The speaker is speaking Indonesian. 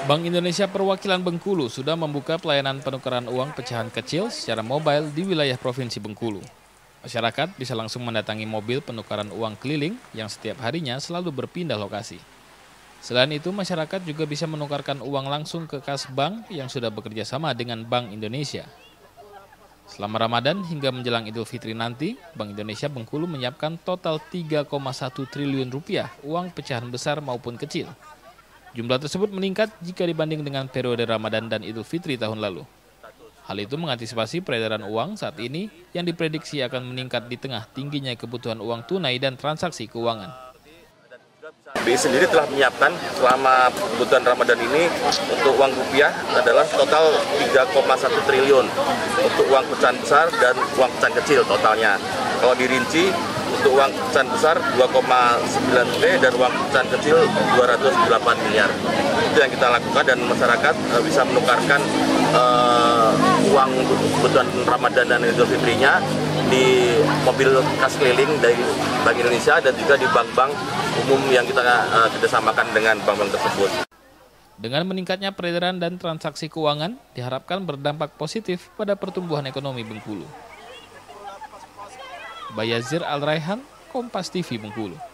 Bank Indonesia Perwakilan Bengkulu sudah membuka pelayanan penukaran uang pecahan kecil secara mobile di wilayah Provinsi Bengkulu. Masyarakat bisa langsung mendatangi mobil penukaran uang keliling yang setiap harinya selalu berpindah lokasi. Selain itu, masyarakat juga bisa menukarkan uang langsung ke kas bank yang sudah bekerja sama dengan Bank Indonesia. Selama Ramadan hingga menjelang Idul Fitri nanti, Bank Indonesia Bengkulu menyiapkan total 3,1 triliun rupiah uang pecahan besar maupun kecil. Jumlah tersebut meningkat jika dibanding dengan periode Ramadan dan Idul Fitri tahun lalu. Hal itu mengantisipasi peredaran uang saat ini yang diprediksi akan meningkat di tengah tingginya kebutuhan uang tunai dan transaksi keuangan. BI sendiri telah menyiapkan selama kebutuhan Ramadan ini untuk uang rupiah adalah total 3,1 triliun untuk uang pecahan besar dan uang pecahan kecil totalnya. Kalau dirinci untuk uang pecahan besar 2,9 T dan uang pecahan kecil 208 miliar. Itu yang kita lakukan dan masyarakat bisa menukarkan uang kebutuhan Ramadan dan Idul Fitrinya di mobil kas keliling dari Bank Indonesia dan juga di bank-bank umum yang kita kerjasamakan dengan bank-bank tersebut. Dengan meningkatnya peredaran dan transaksi keuangan, diharapkan berdampak positif pada pertumbuhan ekonomi Bengkulu. Bayazir Al-Raihan, Kompas TV Bengkulu.